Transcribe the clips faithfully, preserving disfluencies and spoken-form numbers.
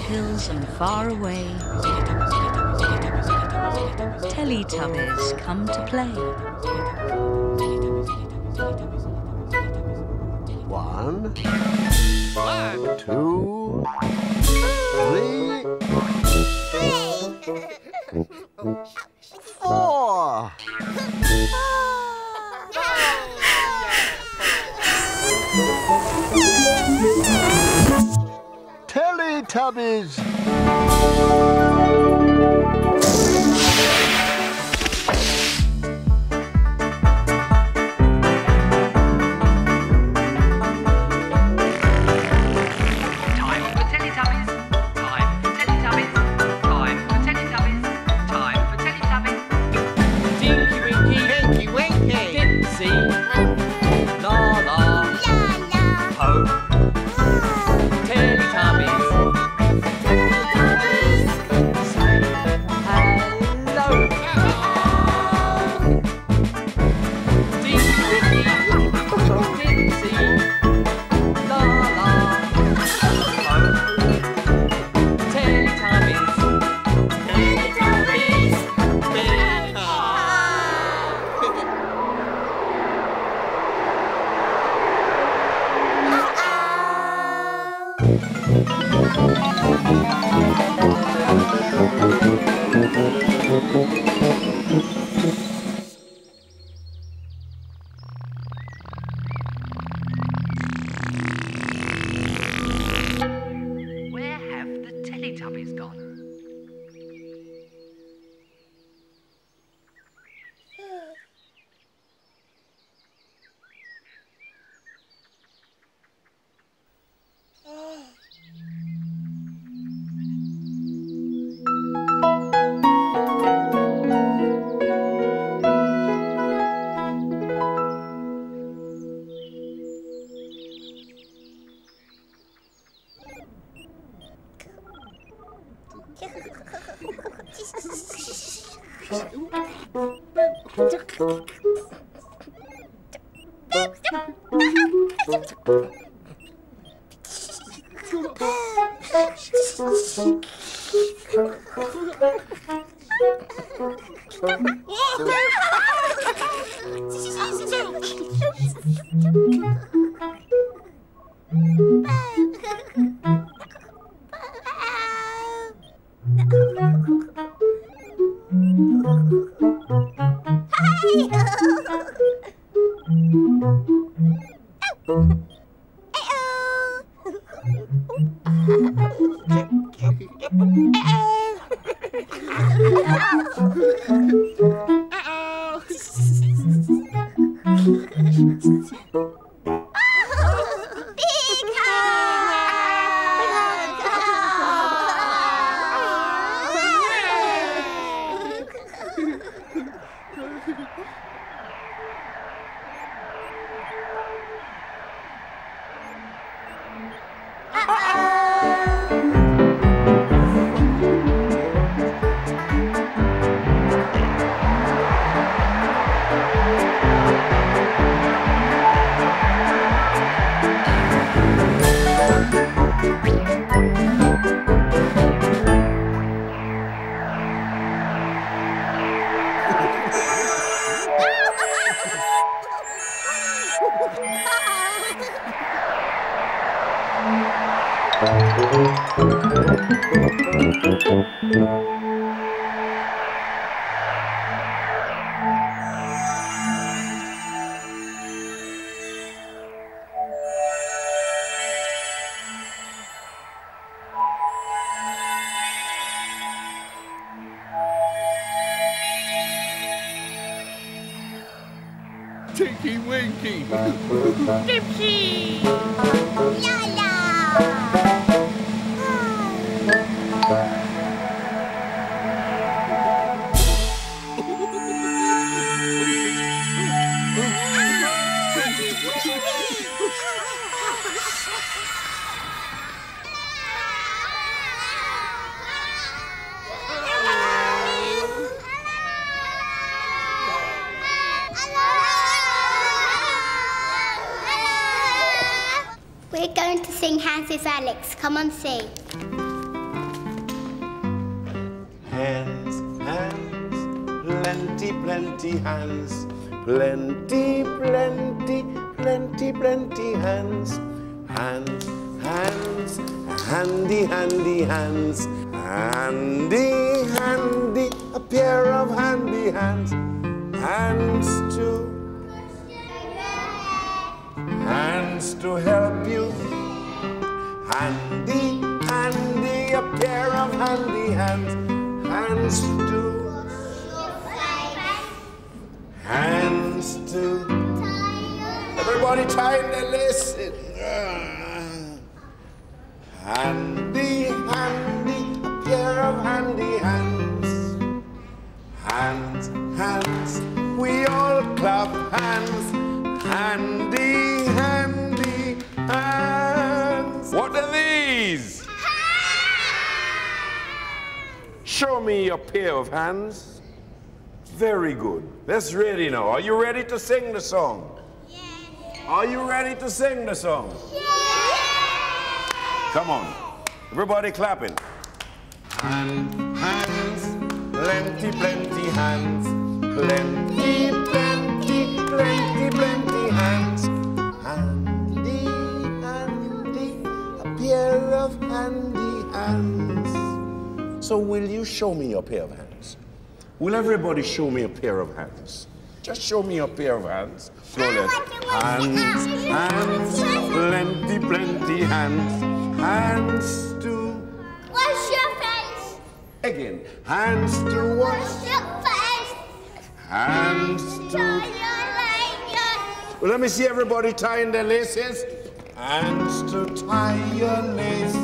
hills and far away, Teletubbies come to play. One, One. two, three, four. Teletubbies! Tinky Winky, Dipsy, Laa-Laa, Ho, Teletubbies, say hello. Tinky Winky, Dipsy, Laa-Laa, Ho, Teletubbies, Teletubbies, Where have the Teletubbies gone? Tinky Winky! Dipsy! Laa-Laa! We're going to sing Hands with Alex. Come and see. Hands, hands, plenty, plenty hands. Plenty, plenty, plenty, plenty hands. Hands, hands, handy, handy hands. Handy, handy, a pair of handy hands. Hands to, hands to help you. Handy, handy, a pair of handy hands. Hands to, hands to. Everybody tighten their listen. Handy, handy, a pair of handy hands. Hands, hands, we all clap hands. Handy, handy, hands. What are these? Show me a pair of hands. Very good. That's ready now. Are you ready to sing the song? Yeah. Are you ready to sing the song? Yeah. Come on. Everybody clapping. Hand, hands, plenty, plenty hands. Plenty, plenty, plenty, plenty hands. Handy, handy, a pair of handy hands. So will you show me your pair of hands? Will everybody show me a pair of hands? Just show me a pair of hands. Go there. Hands, hands, plenty, plenty hands. Hands to Wash your face. again. Hands to wash. Wash your face. Hands Tie to. your leg. Well, let me see everybody tying their laces. Hands to tie your lace.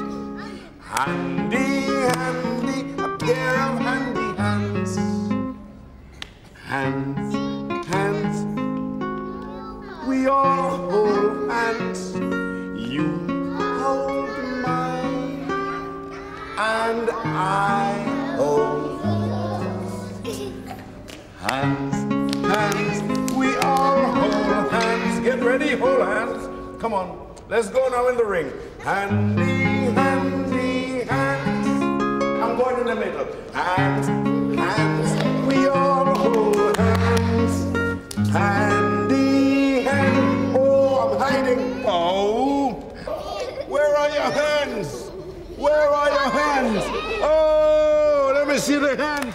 Handy, handy, a pair of handy hands. Hands, hands, we all hold hands. You hold mine, and I hold hands, hands, we all hold hands. Get ready, hold hands. Come on, let's go now in the ring. Handy, handy, hands. I'm going in the middle. Hands, hands, we all hold hands. Handy, hand. Oh, I'm hiding. Oh, where are your hands? Where are your hands? Oh, let me see the hands.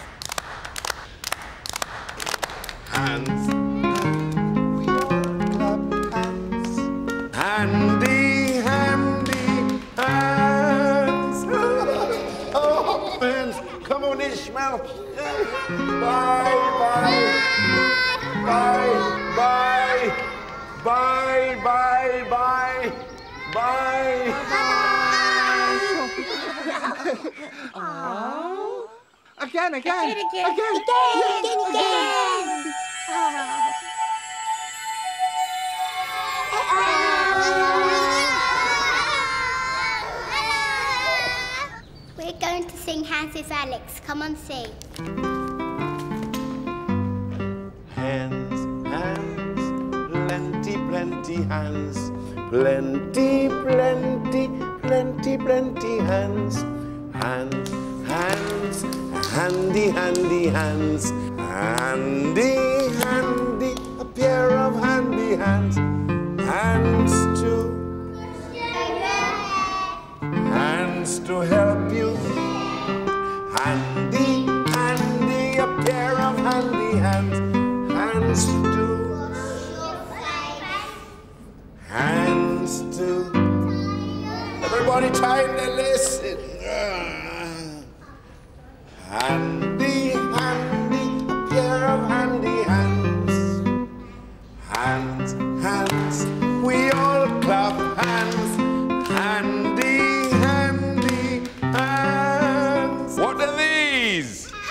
Hands. We all clap hands. Handy, handy, hands. Oh, hands. Come on, Ishmael. Bye, bye. Bye, bye. Bye, bye, bye. Bye. Oh. Again, again. Again, again. Again. Again, again. We're going to sing Hands with Alex. Come on, sing. Hands, hands, plenty, plenty hands. Plenty, plenty, plenty, plenty hands. Hands, hands, handy, handy hands. Handy, handy, a pair of handy hands. Hands to, hands to help you. Handy, handy, a pair of handy hands. Hands to, hands to. Everybody tighten their listen. Handy, handy, a pair of handy hands. Hands, hands, we all clap hands. Handy, handy, hands. What are these?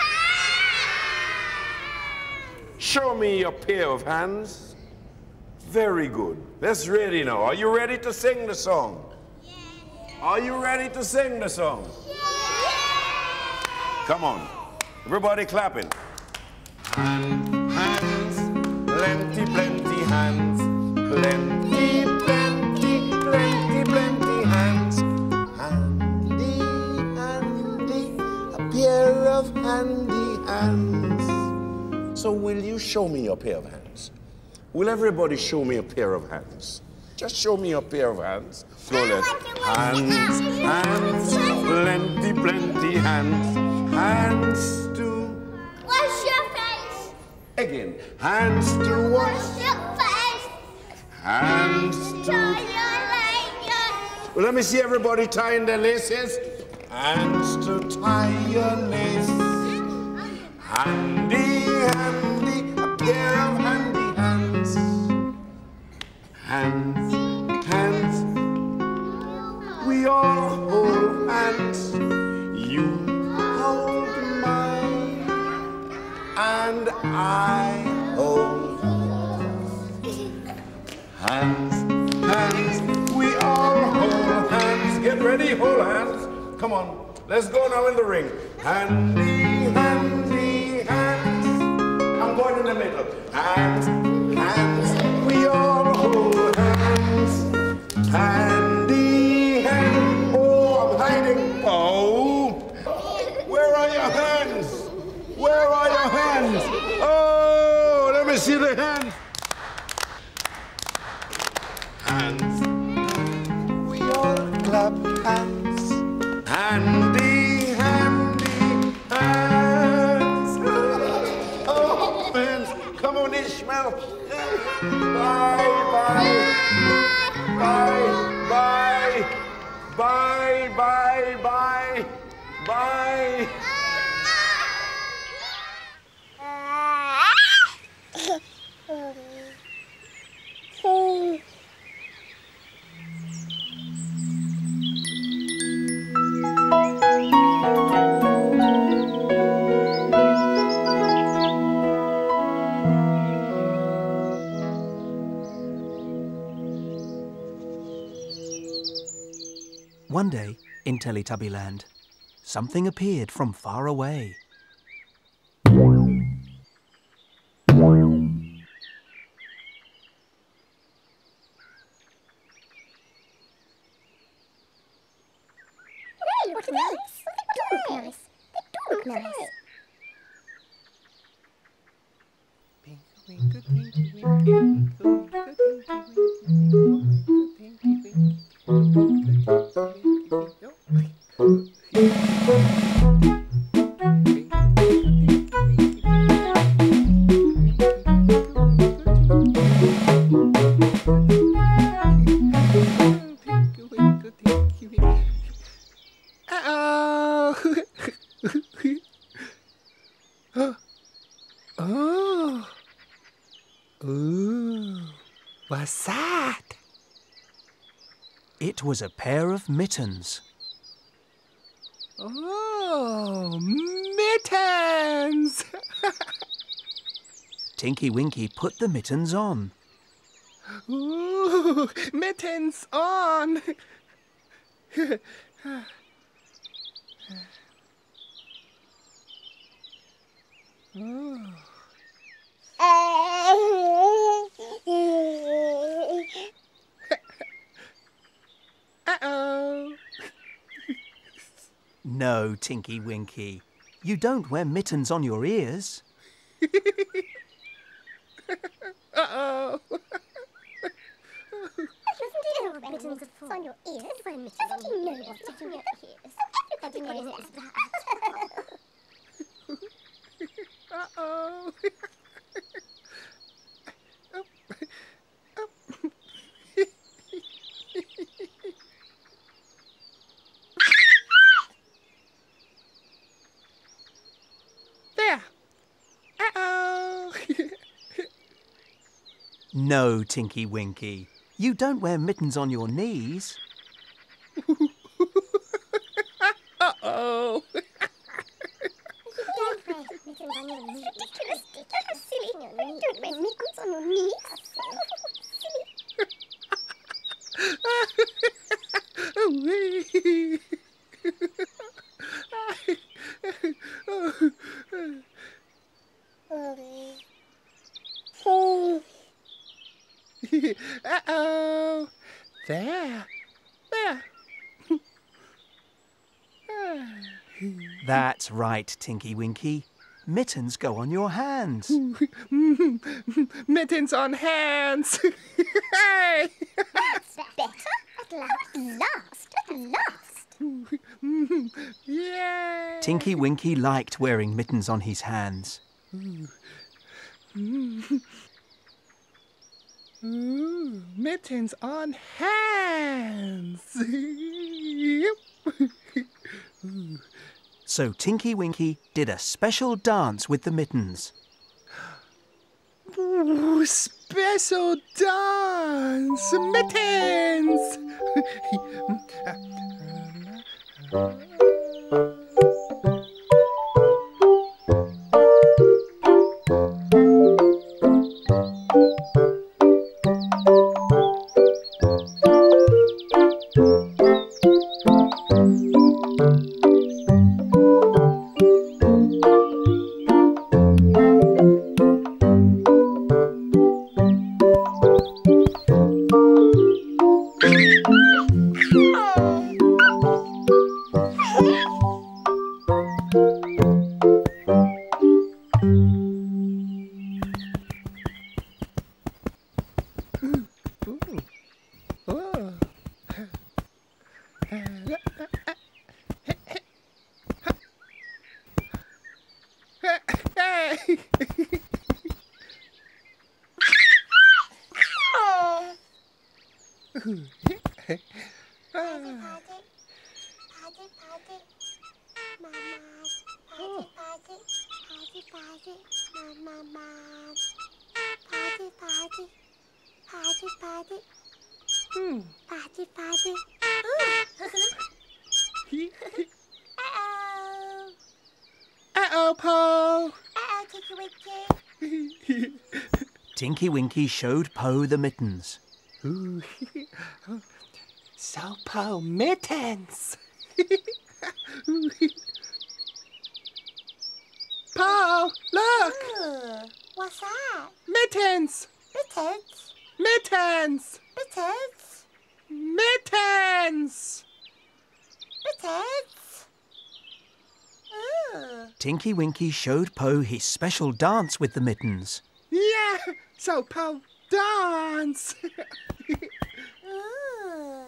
Show me a pair of hands. Very good. That's ready now. Are you ready to sing the song? Yeah. Are you ready to sing the song? Yeah. Come on. Everybody clapping. Hand, hands, plenty, plenty hands. Plenty, plenty, plenty, plenty hands. Handy, handy, a pair of show me your pair of hands? Will everybody show me a pair of hands? Just show me a pair of hands. Go let hands, hands, plenty, plenty hands. Hands to... Wash your face. Again. Hands to wash. Wash your face. Hands Tie to... your laces. Well, let me see everybody tying their laces. Hands to tie your lace. Handy, handy, a pair of handy hands. Hands, hands, we all hold hands. You hold mine, and I hold hands, hands, we all hold hands. Get ready, hold hands. Come on, let's go now in the ring. Handy, handy, hands. I'm going in the middle. Hands, hands, we all hold hands. Handy, hand. Oh, I'm hiding. Oh, where are your hands? Where are your hands? Oh, let me see the hands. Hands. We all clap hands. Handy, handy hands. Oh, hands. Come on, Ishmael. Bye, bye. Bye, bye. Bye, bye, bye. Bye. One day, in Teletubbyland, something appeared from far away. Hey, look nice. They do look nice. They do look nice. Twinkle, twinkle, twinkle, twinkle, twinkle, Uh-oh. Oh. Ooh. What's that? It was a pair of mittens. Oh, mittens! Tinky Winky put the mittens on. Ooh, mittens on! Oh. Uh-oh. No, Tinky Winky. You don't wear mittens on your ears. Uh-oh. Mittens on your ears. Doesn't he know what's on your ears? Everybody knows that. Uh-oh. There. Uh-oh. No, Tinky Winky. You don't wear mittens on your knees. Uh-oh. Don't wear mittens on your knees. Ridiculous. Silly. Don't wear mittens on your knees. Silly. Uh-oh. There. There. That's right, Tinky Winky. mittens go on your hands. Mittens on hands. Hey! That's better. At last, at last. Yay! Tinky Winky liked wearing mittens on his hands. Ooh, mittens on hands. Yep. So Tinky Winky did a special dance with the mittens. Ooh, special dance, mittens. Uh-oh, Po. Uh-oh, Tinky Winky. Tinky Winky showed Po the mittens. Ooh. So, Po, mittens. Po, look. Ooh, what's that? Mittens. Mittens? Mittens. Mittens? Mittens. Mittens? Ooh. Tinky Winky showed Po his special dance with the mittens. Yeah, so Po, dance. Ooh.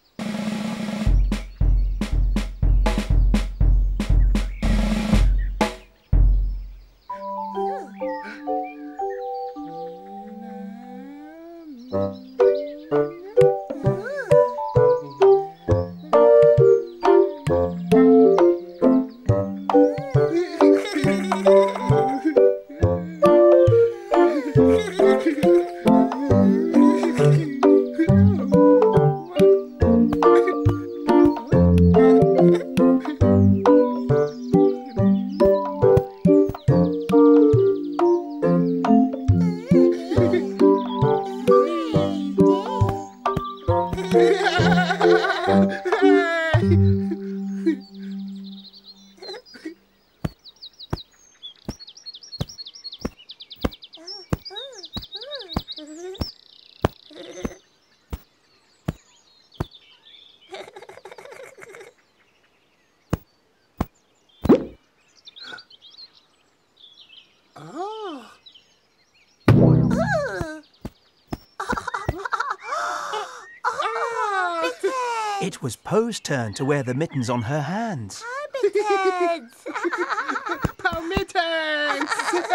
It was Po's turn to wear the mittens on her hands. Mittens. Po, mittens.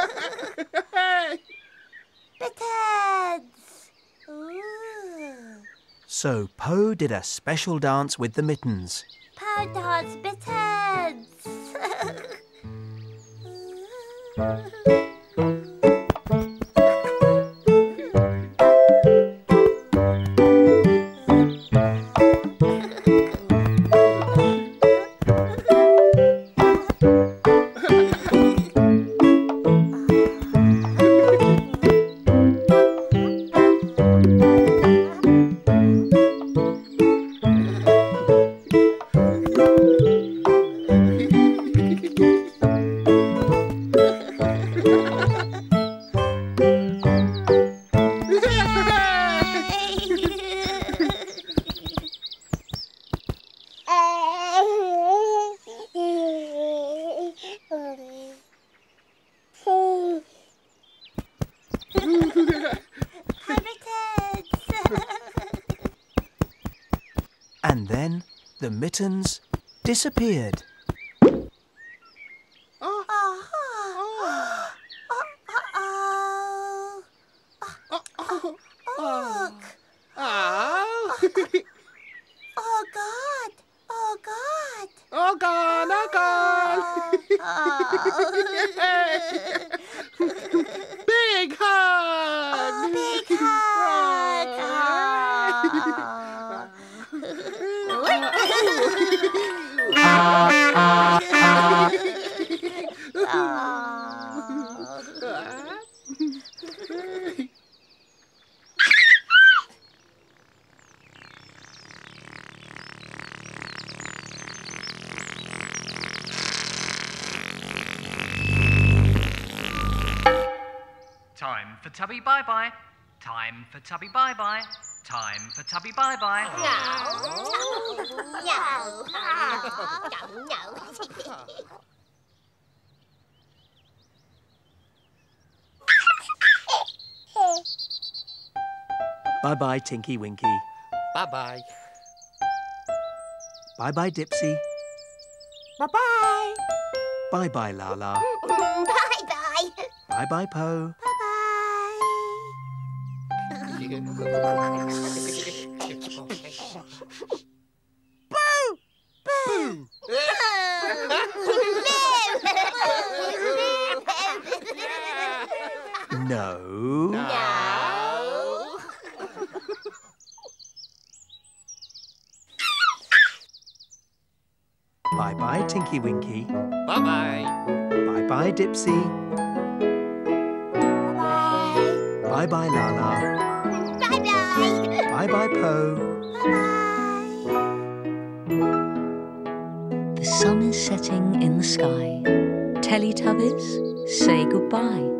Mittens. Ooh. So Po did a special dance with the mittens. Po dance mittens. the mittens disappeared. Oh. Oh. Look. Oh. Oh, God. Oh, God. Oh, God. Oh, God. Big hug. Oh, big hug. Time for Tubby bye-bye. Time for Tubby bye-bye. Time for Tubby bye-bye. Bye-bye, Tinky Winky. Bye-bye. Bye-bye, Dipsy. Bye-bye. Bye-bye, Laa-Laa. Bye-bye. Bye-bye, Po. No. No. Bye-bye, Tinky Winky. Bye-bye. Bye-bye, Dipsy. Bye. Bye-bye, Laa-Laa. Bye-bye. Bye-bye, Po. The sun is setting in the sky. Teletubbies, say goodbye.